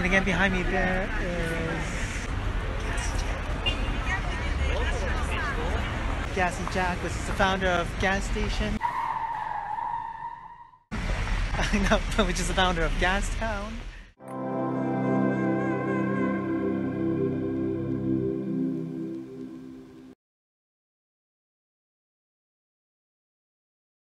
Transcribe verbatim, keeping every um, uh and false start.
And again, behind me there is Gassy Jack, which is the founder of Gas Station. No, which is the founder of Gastown.